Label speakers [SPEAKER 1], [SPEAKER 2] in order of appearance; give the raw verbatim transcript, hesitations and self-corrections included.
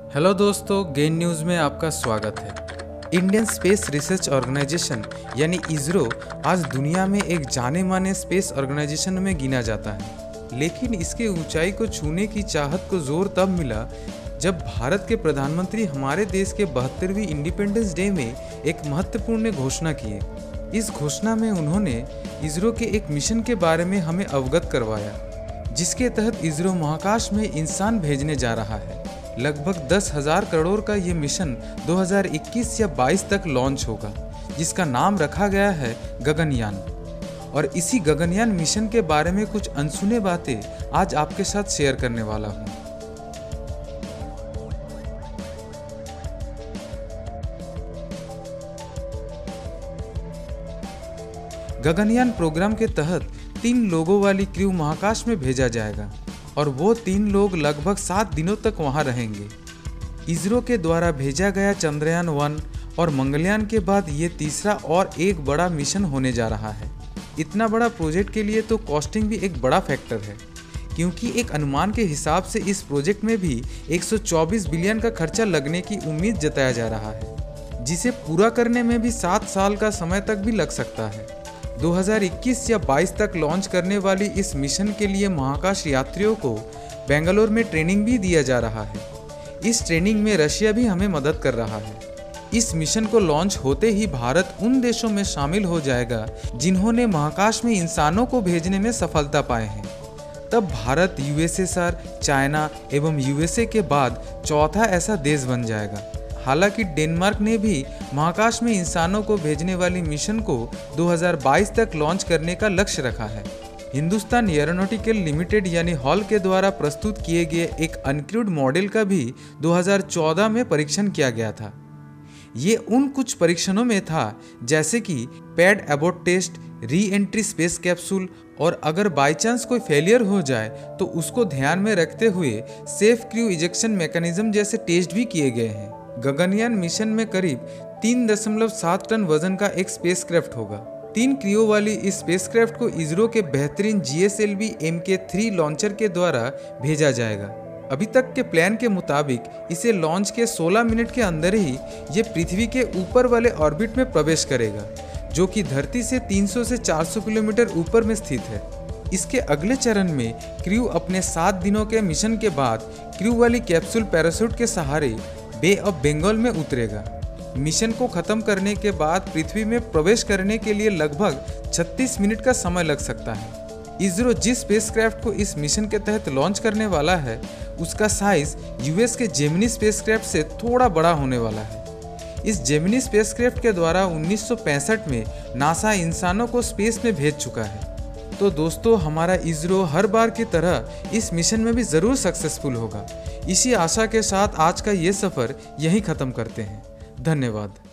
[SPEAKER 1] Hello दोस्तों, gain news में आपका स्वागत है। इंडियन स्पेस रिसर्च ऑर्गेनाइजेशन यानी इसरो आज दुनिया में एक जाने माने स्पेस ऑर्गेनाइजेशन में गिना जाता है, लेकिन इसके ऊंचाई को छूने की चाहत को जोर तब मिला जब भारत के प्रधानमंत्री हमारे देश के बहत्तरवीं इंडिपेंडेंस डे में एक महत्वपूर्ण घोषणा किए। इस घोषणा में उन्होंने इसरो के एक मिशन के बारे में हमें अवगत करवाया, जिसके तहत इसरो महाकाश में इंसान भेजने जा रहा है। लगभग दस हजार करोड़ का ये मिशन दो हज़ार इक्कीस या बाईस तक लॉन्च होगा, जिसका नाम रखा गया है गगनयान। और इसी गगनयान मिशन के बारे में कुछ अनसुने बातें आज आपके साथ शेयर करने वाला हूँ। गगनयान प्रोग्राम के तहत तीन लोगों वाली क्रू महाकाश में भेजा जाएगा और वो तीन लोग लगभग सात दिनों तक वहां रहेंगे। इसरो के द्वारा भेजा गया चंद्रयान वन और मंगलयान के बाद ये तीसरा और एक बड़ा मिशन होने जा रहा है। इतना बड़ा प्रोजेक्ट के लिए तो कॉस्टिंग भी एक बड़ा फैक्टर है, क्योंकि एक अनुमान के हिसाब से इस प्रोजेक्ट में भी एक सौ चौबीस बिलियन का खर्चा लगने की उम्मीद जताया जा रहा है, जिसे पूरा करने में भी सात साल का समय तक भी लग सकता है। दो हज़ार इक्कीस या बाईस तक लॉन्च करने वाली इस मिशन के लिए महाकाश यात्रियों को बेंगलोर में ट्रेनिंग भी दिया जा रहा है। इस ट्रेनिंग में रशिया भी हमें मदद कर रहा है। इस मिशन को लॉन्च होते ही भारत उन देशों में शामिल हो जाएगा जिन्होंने महाकाश में इंसानों को भेजने में सफलता पाए हैं। तब भारत यूएसएसआर, चाइना एवं यूएसए के बाद चौथा ऐसा देश बन जाएगा। हालांकि डेनमार्क ने भी महाकाश में इंसानों को भेजने वाली मिशन को दो हज़ार बाईस तक लॉन्च करने का लक्ष्य रखा है। हिंदुस्तान एरोनॉटिकल लिमिटेड यानी हॉल के द्वारा प्रस्तुत किए गए एक अनक्रूड मॉडल का भी दो हज़ार चौदह में परीक्षण किया गया था। ये उन कुछ परीक्षणों में था जैसे कि pad abort test, re entry space capsule, और अगर बाई चांस कोई फेलियर हो जाए तो उसको ध्यान में रखते हुए सेफ क्रू इजेक्शन मैकेनिज्म जैसे टेस्ट भी किए गए हैं। गगनयान मिशन में करीब तीन दशमलव सात टन वजन का एक स्पेसक्राफ्ट होगा। तीन क्रियो वाली इस स्पेसक्राफ्ट को इसरो के बेहतरीन G S L V M K three launcher के द्वारा भेजा जाएगा। अभी तक के प्लान के मुताबिक इसे लॉन्च के सोलह मिनट के अंदर ही ये पृथ्वी के ऊपर वाले ऑर्बिट में प्रवेश करेगा, जो कि धरती से तीन सौ से चार सौ किलोमीटर ऊपर में स्थित है। इसके अगले चरण में क्रू अपने सात दिनों के मिशन के बाद क्रू वाली कैप्सूल पैराशूट के सहारे बे ऑफ बंगाल में उतरेगा। मिशन को खत्म करने के बाद पृथ्वी में प्रवेश करने के लिए लगभग छत्तीस मिनट का समय लग सकता है। इसरो जिस स्पेसक्राफ्ट को इस मिशन के तहत लॉन्च करने वाला है, उसका साइज यूएस के जेमिनी स्पेसक्राफ्ट से थोड़ा बड़ा होने वाला है। इस जेमिनी स्पेसक्राफ्ट के द्वारा उन्नीस सौ पैंसठ में नासा इंसानों को स्पेस में भेज चुका है। तो दोस्तों, हमारा इसरो हर बार की तरह इस मिशन में भी ज़रूर सक्सेसफुल होगा। इसी आशा के साथ आज का ये सफ़र यहीं ख़त्म करते हैं। धन्यवाद।